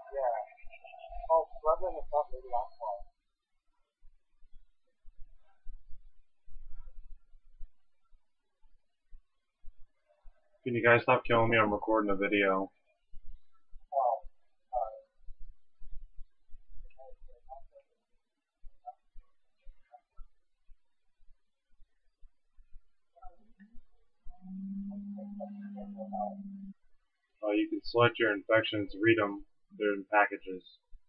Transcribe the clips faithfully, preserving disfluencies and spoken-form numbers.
Yeah. Oh, struggling is not maybe that's why. Can you guys stop killing me? I'm recording a video. Oh, sorry. Uh, you can select your infections, read them. They're in packages.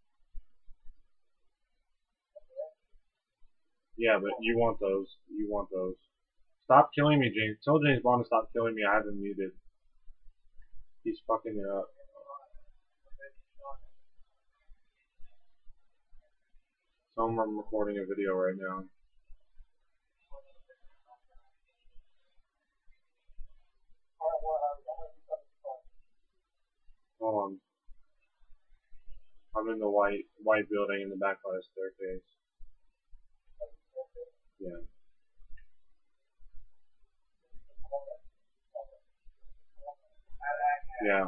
Yeah, but you want those. You want those. Stop killing me, James. Tell James Bond to stop killing me. I have him muted. He's fucking it up. Tell him I'm recording a video right now. Hold on. I'm in the white white building in the back by the staircase. Yeah. Yeah.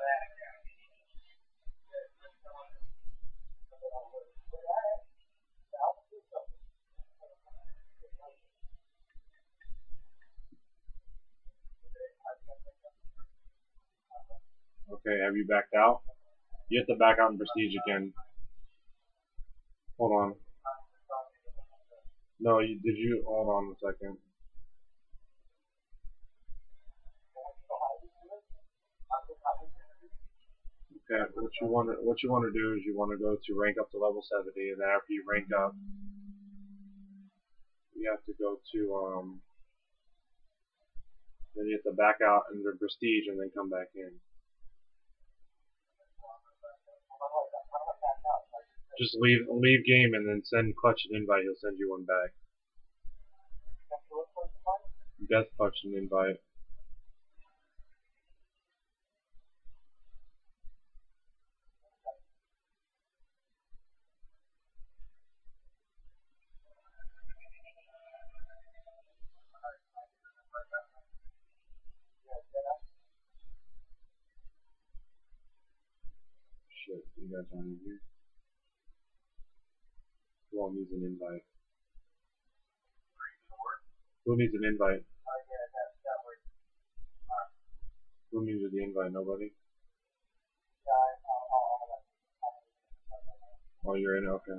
Okay, have you backed out? You have to back out in Prestige again. Hold on. No, you, did you? Hold on a second. Okay, what you want to what you want to do is you want to go to rank up to level seventy, and then after you rank up, you have to go to um. Then you have to back out into Prestige and then come back in. Just leave leave game and then send Clutch an invite. He'll send you one back. Death Clutch an invite. Shit, you guys aren't in here. Who all needs an invite? Who needs an invite? Who needed the invite? Nobody? Oh, you're in? Okay.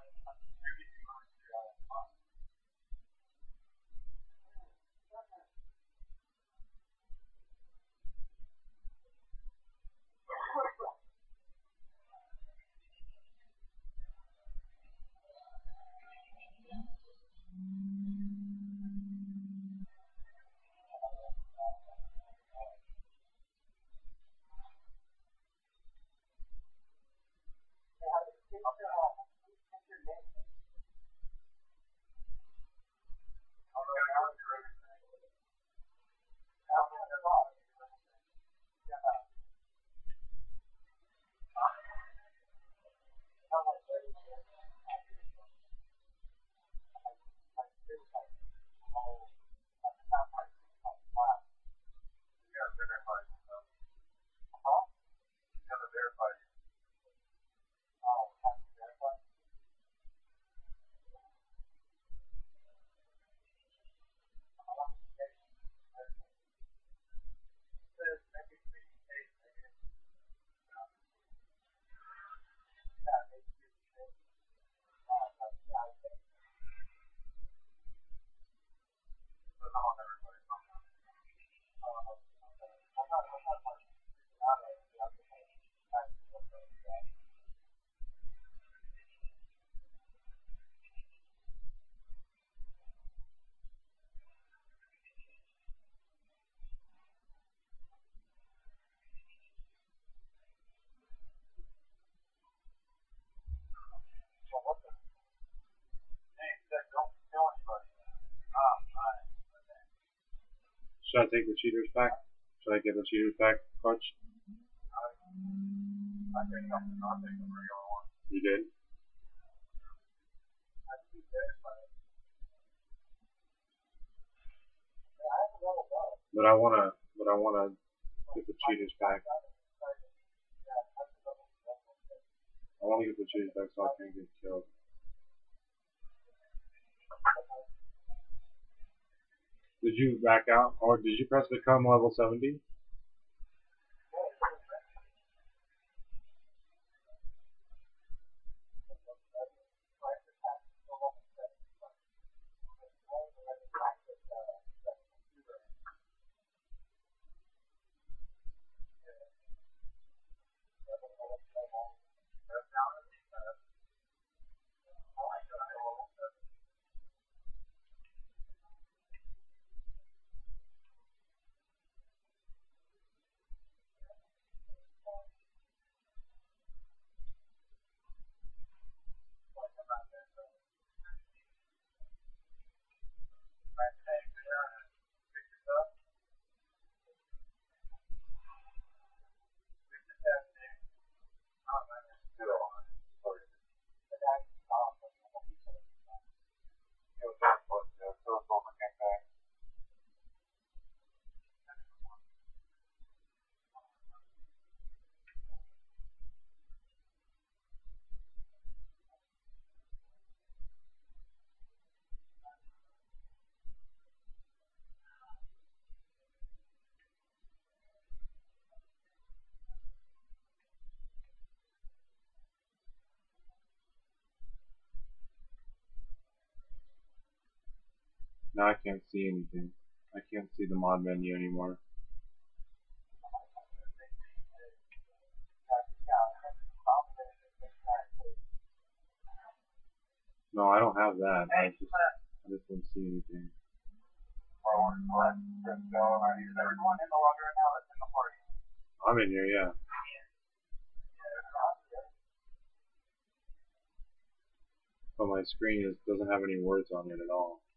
Should I take the cheaters back? Should I get the cheaters back, Clutch? You did? But I wanna, but I wanna get the cheaters back. want to get the chase back so I can't get killed. Did you back out, or did you press become level seventy? Now I can't see anything. I can't see the mod menu anymore. No, I don't have that. I just, I just don't see anything. I'm in here, yeah. But my screen is, doesn't have any words on it at all.